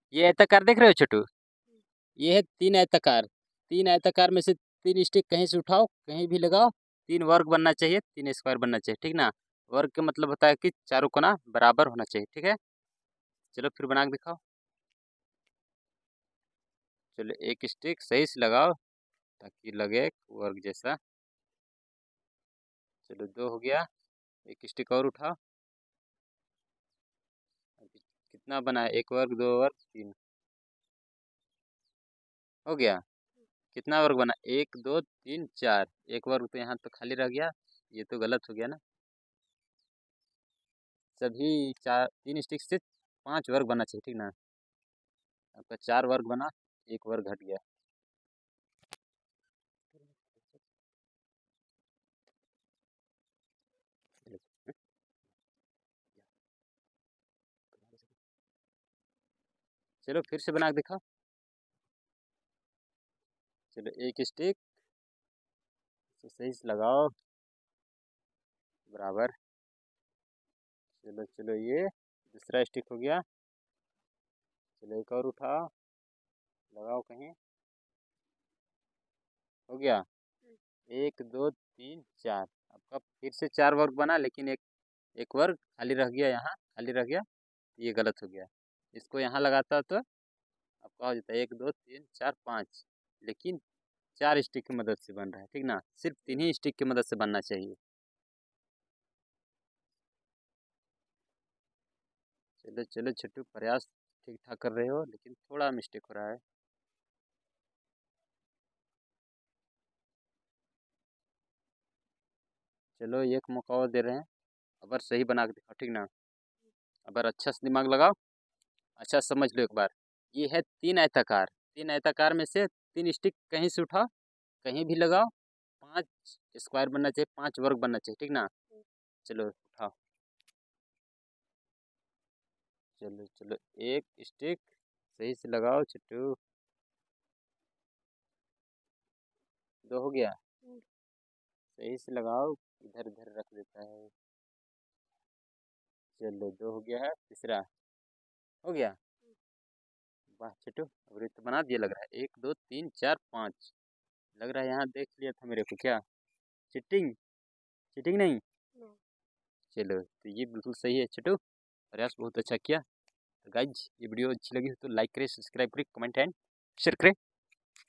ये आयताकार देख रहे हो छोटू? ये है 3 आयताकार। 3 आयताकार में से 3 स्टिक कहीं से उठाओ, कहीं भी लगाओ, 3 वर्ग बनना चाहिए, 3 स्क्वायर बनना चाहिए, ठीक ना? वर्ग का मतलब होता है कि चारों कोना बराबर होना चाहिए, ठीक है? चलो फिर बना के दिखाओ। चलो एक स्टिक सही से लगाओ ताकि लगे वर्ग जैसा। चलो 2 हो गया। एक स्टिक और उठाओ। अभी कितना बना है? 1 वर्ग, 2 वर्ग, 3 हो गया। कितना वर्ग बना? 1 2 3 4। एक वर्ग तो यहाँ तो खाली रह गया, ये तो गलत हो गया ना। सभी 3 स्टिक से 5 वर्ग बनना चाहिए, ठीक ना? आपका 4 वर्ग बना, 1 वर्ग घट गया। चलो फिर से बना के दिखाओ। चलो एक स्टिक सही से लगाओ बराबर। चलो चलो ये दूसरा स्टिक हो गया। चलो एक और उठाओ, लगाओ कहीं। हो गया। 1 2 3 4। आपका फिर से 4 वर्ग बना, लेकिन एक वर्ग खाली रह गया, यहाँ खाली रह गया, ये गलत हो गया। इसको यहाँ लगाता तो आपका हो जाता है 1 2 3 4 5, लेकिन 4 स्टिक की मदद से बन रहा है, ठीक ना? सिर्फ 3 ही स्टिक की मदद से बनना चाहिए। चलो चलो छोटू, प्रयास ठीक ठाक कर रहे हो, लेकिन थोड़ा मिस्टेक हो रहा है। चलो एक मौका और दे रहे हैं, अगर सही बना के दिखाओ, ठीक ना? अगर अच्छा से दिमाग लगाओ, अच्छा समझ लो एक बार। ये है 3 आयताकार। 3 आयताकार में से 3 स्टिक कहीं से उठाओ, कहीं भी लगाओ, 5 स्क्वायर बनना चाहिए, 5 वर्ग बनना चाहिए, ठीक ना? चलो उठाओ। चलो चलो एक स्टिक सही से लगाओ छोटू। 2 हो गया। सही से लगाओ, इधर उधर रख देता है। चलो 2 हो गया है। तीसरा हो गया। वाह छोटू, अब तो बना दिया लग रहा है। 1 2 3 4 5 लग रहा है, यहाँ देख लिया था मेरे को क्या? चिटिंग? चिटिंग नहीं। चलो तो ये बिल्कुल सही है छोटू, प्रयास बहुत अच्छा किया। तो गाइज, ये वीडियो अच्छी लगी हो तो लाइक करें, सब्सक्राइब करें, कमेंट एंड शेयर करें।